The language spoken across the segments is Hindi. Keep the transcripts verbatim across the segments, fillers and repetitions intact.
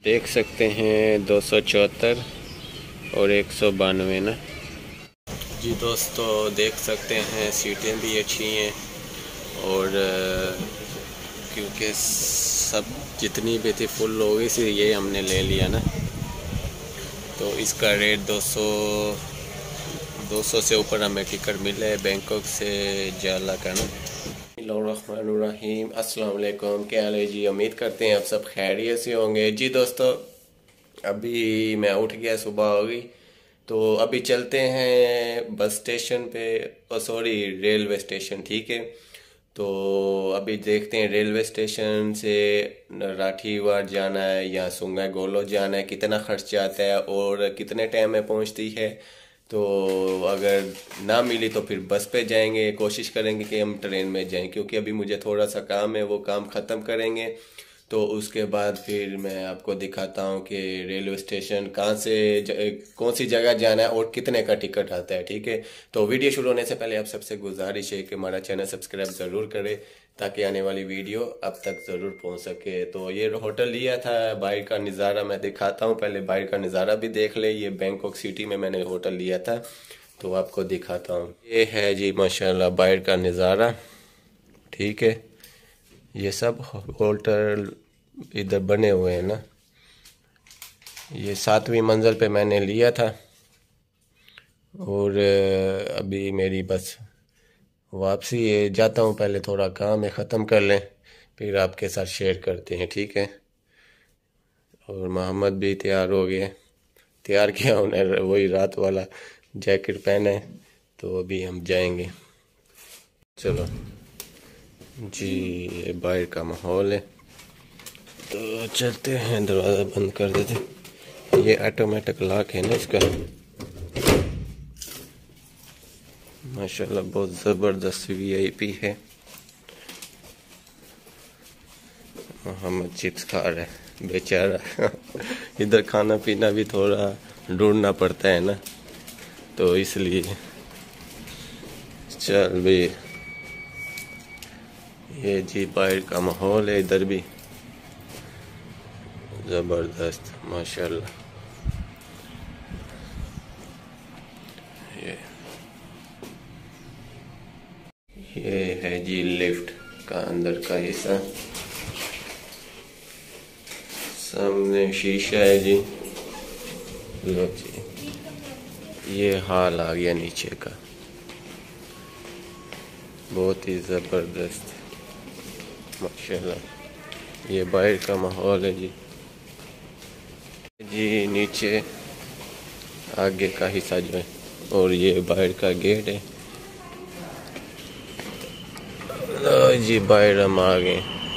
देख सकते हैं दो सौ चौहत्तर और एक सौ बानवे ना जी। दोस्तों देख सकते हैं सीटें भी अच्छी हैं और क्योंकि सब जितनी भी थी फुल हो गई सी ये हमने ले लिया ना, तो इसका रेट दो सौ दो सौ से ऊपर हमें टिकट मिला है बैंकॉक से जाला का ना। बिस्मिल्लाहिर्रहमानिर्रहीम, अस्सलाम वालेकुम। क्या हाल है जी? उम्मीद करते हैं आप सब खैरियत से होंगे जी। दोस्तों अभी मैं उठ गया, सुबह हो गई, तो अभी चलते हैं बस स्टेशन पे, सॉरी रेलवे स्टेशन, ठीक है। तो अभी देखते हैं रेलवे स्टेशन से राठीवाड़ जाना है या सुंगा गोलो जाना है, कितना खर्च आता है और कितने टाइम में पहुंचती है। तो अगर ना मिली तो फिर बस पे जाएंगे, कोशिश करेंगे कि हम ट्रेन में जाएं, क्योंकि अभी मुझे थोड़ा सा काम है, वो काम ख़त्म करेंगे तो उसके बाद फिर मैं आपको दिखाता हूँ कि रेलवे स्टेशन कहाँ से ज, कौन सी जगह जाना है और कितने का टिकट आता है, ठीक है। तो वीडियो शुरू होने से पहले आप सबसे गुजारिश है कि हमारा चैनल सब्सक्राइब ज़रूर करें ताकि आने वाली वीडियो अब तक ज़रूर पहुँच सके। तो ये होटल लिया था, बाहर का नज़ारा मैं दिखाता हूँ, पहले बाहर का नज़ारा भी देख ले। ये बैंकॉक सिटी में मैंने होटल लिया था तो आपको दिखाता हूँ। ये है जी माशाल्लाह बाहर का नज़ारा, ठीक है। ये सब होटल इधर बने हुए हैं ना। ये सातवीं मंजिल पे मैंने लिया था और अभी मेरी बस वापसी है, जाता हूँ, पहले थोड़ा काम है ख़त्म कर लें फिर आपके साथ शेयर करते हैं, ठीक है। और मोहम्मद भी तैयार हो गए, तैयार किया उन्हें, वही रात वाला जैकेट पहने, तो अभी हम जाएंगे। चलो जी, ये बाहर का माहौल है तो चलते हैं। दरवाज़ा बंद कर देते। ये ऑटोमेटिक लॉक है ना इसका, माशाल्लाह बहुत ज़बरदस्त वीआईपी है। मोहम्मद चिप्स खा रहा है बेचारा इधर खाना पीना भी थोड़ा ढूंढना पड़ता है ना, तो इसलिए। चल भी, ये जी बाहर का माहौल है, इधर भी ज़बरदस्त माशाल्लाह। ये ये है जी लिफ्ट का अंदर का हिस्सा, सामने शीशा है जी। लो जी, ये हाल आ गया नीचे का, बहुत ही ज़बरदस्त माशाल्लाह। ये बाहर का माहौल है जी। जी नीचे आगे का हिस्सा जो है, और ये बाहर का गेट है। लो जी बाहर हम आ गए,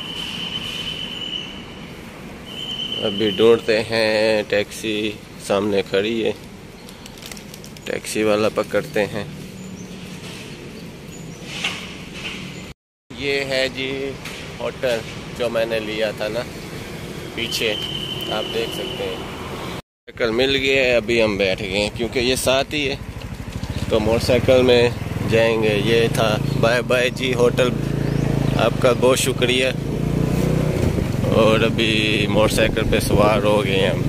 अभी ढूंढते हैं टैक्सी, सामने खड़ी है, टैक्सी वाला पकड़ते हैं। ये है जी होटल जो मैंने लिया था ना, पीछे आप देख सकते हैं। मोटरसाइकिल मिल गया है, अभी हम बैठ गए हैं क्योंकि ये साथ ही है तो मोटरसाइकिल में जाएंगे। ये था, बाय बाय जी होटल, आपका बहुत शुक्रिया। और अभी मोटरसाइकिल पे सवार हो गए हम।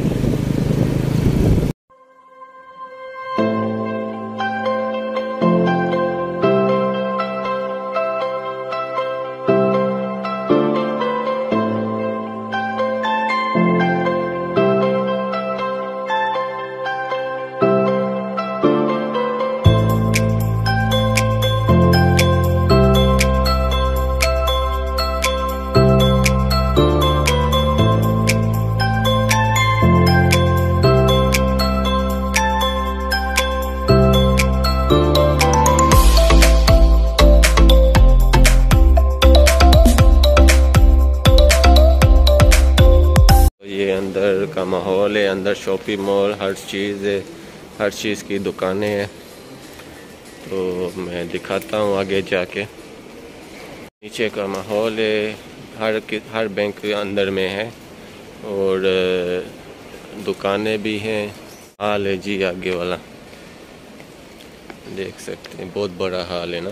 अंदर का माहौल है, अंदर शॉपिंग मॉल, हर चीज़ है, हर चीज़ की दुकानें हैं। तो मैं दिखाता हूँ आगे जाके। नीचे का माहौल है, हर हर बैंक के अंदर में है और दुकानें भी हैं। हाल है जी आगे वाला, देख सकते हैं, बहुत बड़ा हाल है ना।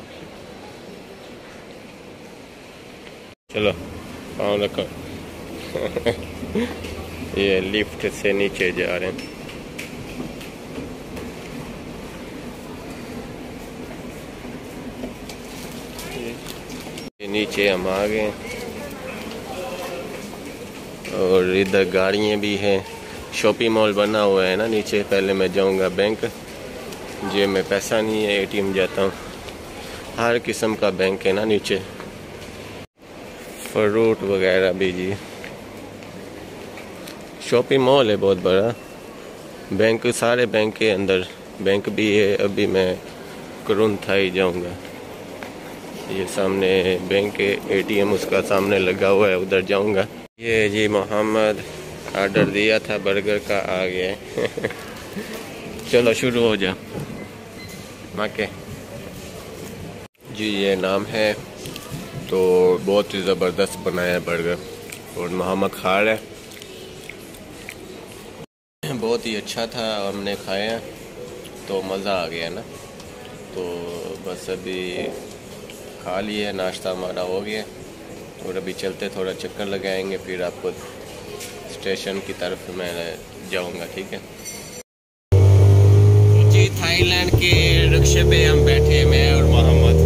चलो पाँव रखो ये लिफ्ट से नीचे जा रहे हैं। ये नीचे हम आ गए और इधर गाड़ियाँ भी हैं। शॉपिंग मॉल बना हुआ है ना नीचे। पहले मैं जाऊंगा बैंक, जेब में पैसा नहीं है, एटीएम जाता हूँ। हर किस्म का बैंक है ना नीचे, फ्रूट वगैरह भी जी। शॉपिंग मॉल है बहुत बड़ा। बैंक, सारे बैंक के अंदर बैंक भी है। अभी मैं करुन थाई जाऊंगा। ये सामने बैंक के एटीएम उसका सामने लगा हुआ है, उधर जाऊंगा। ये जी मोहम्मद ऑर्डर दिया था बर्गर का, आ गया है। चलो शुरू हो जा माके जी। ये नाम है, तो बहुत ही ज़बरदस्त बनाया है बर्गर और मोहम्मद खा रहा है। बहुत ही अच्छा था, हमने खाया तो मज़ा आ गया ना। तो बस अभी खा लिया, नाश्ता हमारा हो गया और अभी चलते थोड़ा चक्कर लगाएंगे, फिर आपको स्टेशन की तरफ मैं जाऊंगा। ठीक है जी। थाईलैंड के रिक्शे पे हम बैठे, मैं और मोहम्मद।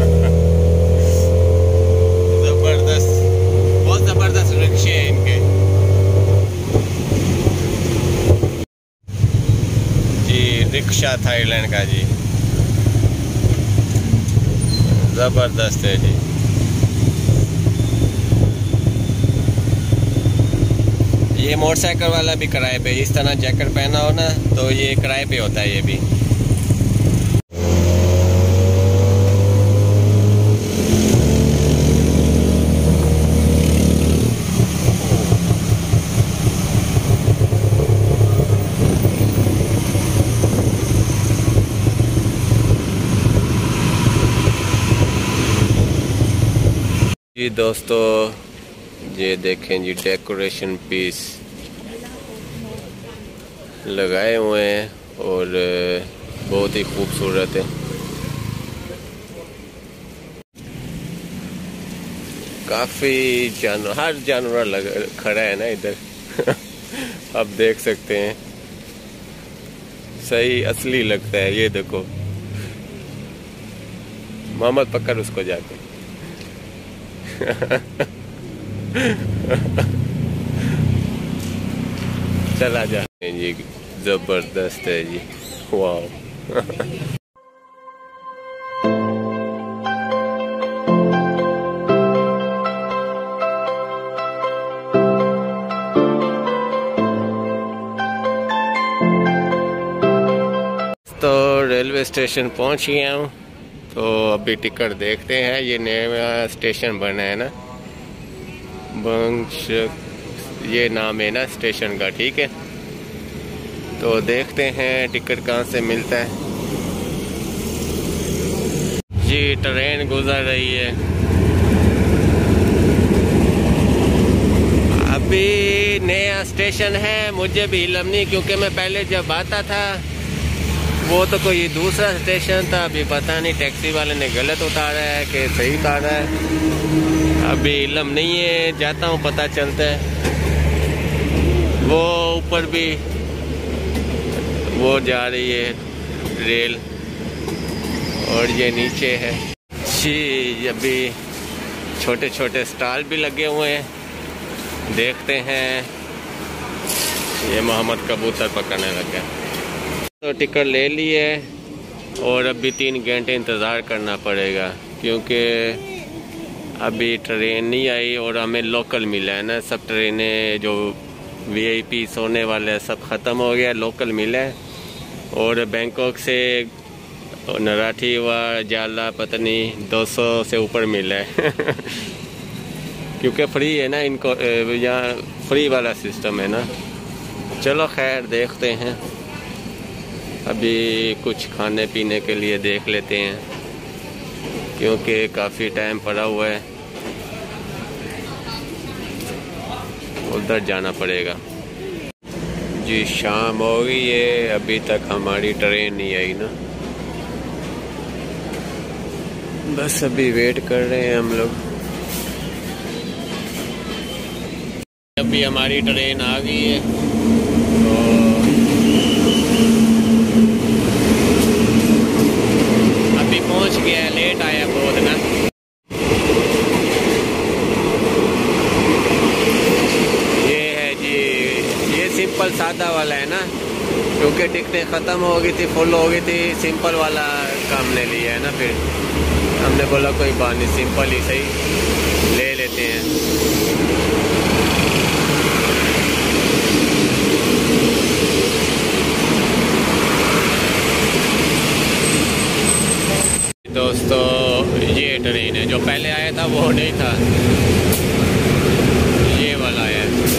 ज़बरदस्त, बहुत ज़बरदस्त रिक्शे हैं इनके जी। रिक्शा थाईलैंड का जी, ज़बरदस्त है जी। ये मोटरसाइकिल वाला भी किराए पे, इस तरह जैकेट पहना हो ना तो ये किराए पे होता है ये भी। जी दोस्तों, ये देखें जी, डेकोरेशन पीस लगाए हुए हैं और बहुत ही खूबसूरत है। काफ़ी जानवर, हर जानवर लग खड़ा है ना इधर। आप देख सकते हैं, सही असली लगता है। ये देखो, मोहम्मद पकड़ उसको जाके। चला जा जी, जबरदस्त है जी, वाह। तो रेलवे स्टेशन पहुंच गया हूँ, तो अभी टिकट देखते हैं। ये नया स्टेशन बना है ना, बंश, ये नाम है ना स्टेशन का। ठीक है, तो देखते हैं टिकट कहाँ से मिलता है जी। ट्रेन गुजर रही है अभी। नया स्टेशन है, मुझे भी इल्म नहीं, क्योंकि मैं पहले जब आता था वो तो कोई दूसरा स्टेशन था। अभी पता नहीं टैक्सी वाले ने गलत उतारा है कि सही उतारा है, अभी इल्म नहीं है। जाता हूँ, पता चलता है। वो ऊपर भी वो जा रही है रेल और ये नीचे है जी। अभी छोटे छोटे स्टॉल भी लगे हुए हैं, देखते हैं। ये मोहम्मद कबूतर पकड़ने लग गया। तो टिकट ले ली है और अभी तीन घंटे इंतज़ार करना पड़ेगा, क्योंकि अभी ट्रेन नहीं आई और हमें लोकल मिला है ना। सब ट्रेनें जो वीआईपी सोने वाले हैं सब ख़त्म हो गया, लोकल मिला है। और बैंकॉक से नराठी व जाला पता नहीं दो सौ से ऊपर मिला है। क्योंकि फ्री है ना इनको, यहाँ फ्री वाला सिस्टम है ना। चलो खैर, देखते हैं। अभी कुछ खाने पीने के लिए देख लेते हैं, क्योंकि काफ़ी टाइम पड़ा हुआ है, उधर जाना पड़ेगा जी। शाम हो गई है, अभी तक हमारी ट्रेन नहीं आई ना। बस अभी वेट कर रहे हैं हम लोग। अभी हमारी ट्रेन आ गई है तो अभी पहुंच गया है, लेट आया बहुत ना। ये है जी, ये सिंपल सादा वाला है ना, क्योंकि टिकटें ख़त्म हो गई थी, फुल हो गई थी। सिंपल वाला का हमने लिया है ना, फिर हमने बोला कोई बात नहीं, सिंपल ही सही ले लेते हैं। दोस्तों ये ट्रेन है, जो पहले आया था वो नहीं था, ये वाला है।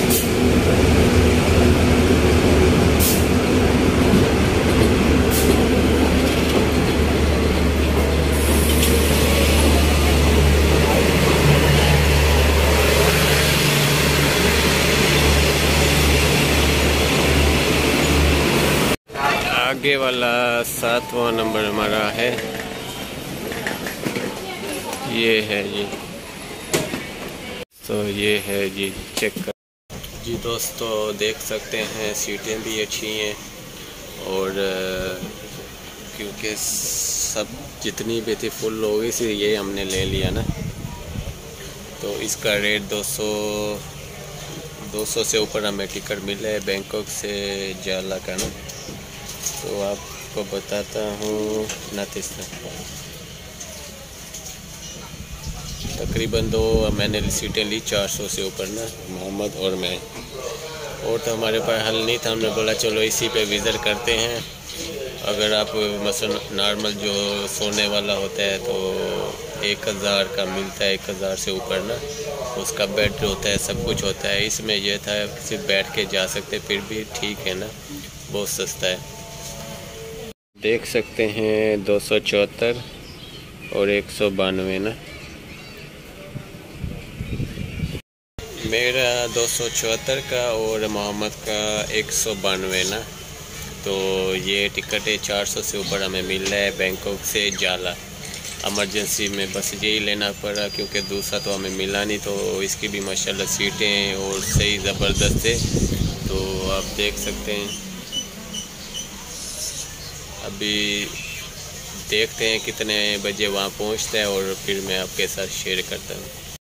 आगे वाला सातवां नंबर हमारा है, ये है जी। तो ये है जी, चेक कर जी दोस्तों, देख सकते हैं सीटें भी अच्छी हैं और क्योंकि सब जितनी भी थी फुल हो गई थी, ये हमने ले लिया ना। तो इसका रेट दो सौ दो सौ से ऊपर हमें टिकट मिला है बैंकॉक से जाला का ना। तो आपको बताता हूँ नातिस्ता, तकरीबन दो मैंने सीटें ली चार सौ से ऊपर ना, मोहम्मद और मैं। और तो हमारे पास हल नहीं था, हमने बोला चलो इसी पे विज़िट करते हैं। अगर आप मसलन नॉर्मल जो सोने वाला होता है तो एक हज़ार का मिलता है, एक हज़ार से ऊपर ना, उसका बेड होता है, सब कुछ होता है। इसमें यह था सिर्फ बैठ के जा सकते, फिर भी ठीक है ना, बहुत सस्ता है। देख सकते हैं दो सौ चौहत्तर और एक सौ बानवे ना, मेरा दो सौ चौहत्तर का और मोहम्मद का एक सौ बानवे ना। तो ये टिकट है चार सौ से ऊपर हमें मिल रहा है बैंकॉक से जाला। इमरजेंसी में बस यही लेना पड़ा, क्योंकि दूसरा तो हमें मिला नहीं। तो इसकी भी माशाल्लाह सीटें और सही ज़बरदस्त है। तो आप देख सकते हैं, अभी देखते हैं कितने बजे वहाँ पहुँचता है और फिर मैं आपके साथ शेयर करता हूँ।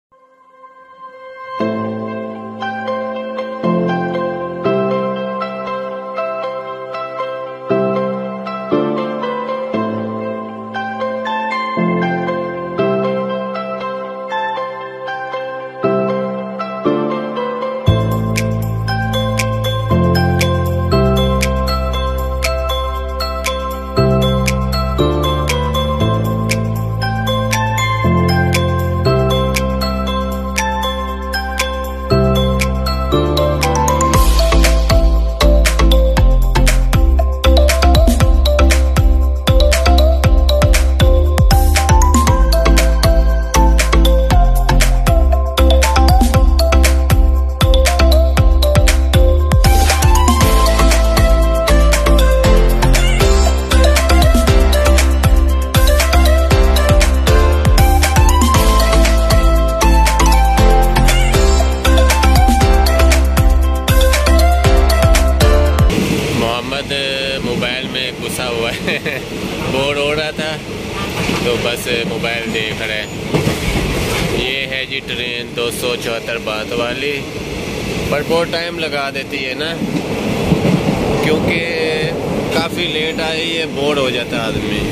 मोबाइल में घुसा हुआ है बोर हो रहा था तो बस मोबाइल देख रहा है। ये है जी ट्रेन दो सौ चौहत्तर बात वाली, पर बहुत टाइम लगा देती है ना, क्योंकि काफ़ी लेट आई है, बोर हो जाता आदमी।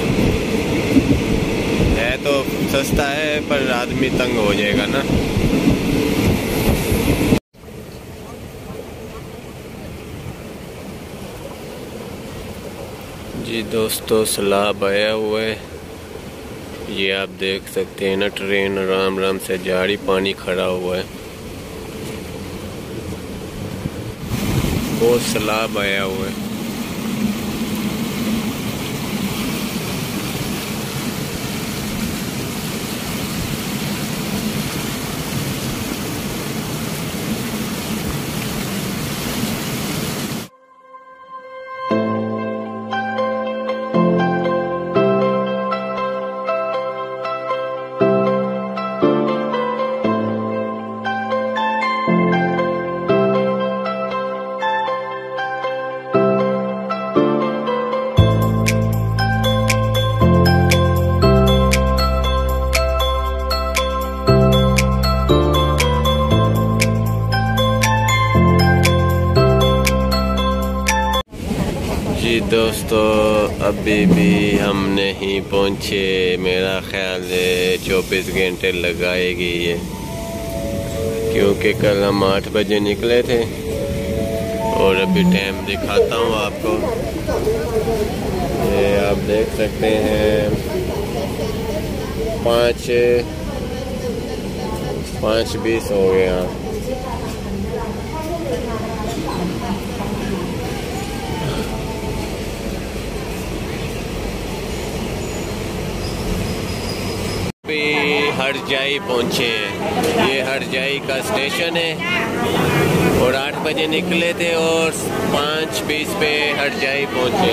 है तो सस्ता है पर आदमी तंग हो जाएगा ना। जी दोस्तों, सैलाब आया हुआ है, ये आप देख सकते हैं ना, ट्रेन आराम आराम से जा रही, पानी खड़ा हुआ है, बहुत सैलाब आया हुआ है। जी दोस्तों, अभी भी हम नहीं पहुँचे। मेरा ख्याल है चौबीस घंटे लगाएगी ये, क्योंकि कल हम आठ बजे निकले थे। और अभी टाइम दिखाता हूँ आपको, ये आप देख सकते हैं पाँच पाँच बीस हो गया। हरजाई पहुँचे हैं। ये हरजाई का स्टेशन है और आठ बजे निकले थे और पाँच बीस पे हरजाई पहुँचे।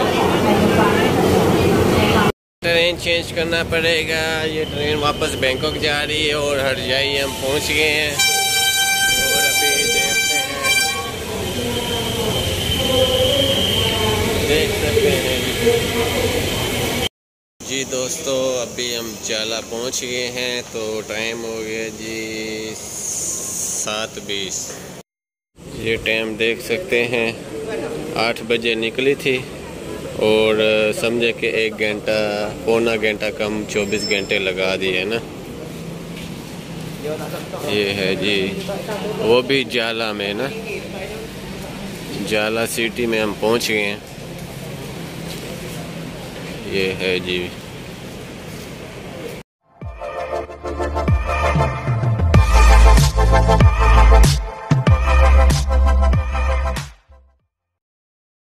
ट्रेन चेंज करना पड़ेगा। ये ट्रेन वापस बैंकॉक जा रही है और हरजाई हम पहुँच गए हैं। और अभी देखते हैं, देख सकते हैं जी दोस्तों, अभी हम जाला पहुंच गए हैं। तो टाइम हो गया जी सात बीस। ये टाइम देख सकते हैं, आठ बजे निकली थी और समझे कि एक घंटा पौना घंटा कम चौबीस घंटे लगा दिए ना। ये है जी, वो भी जाला में ना, जाला सिटी में हम पहुंच गए हैं। ये है जी।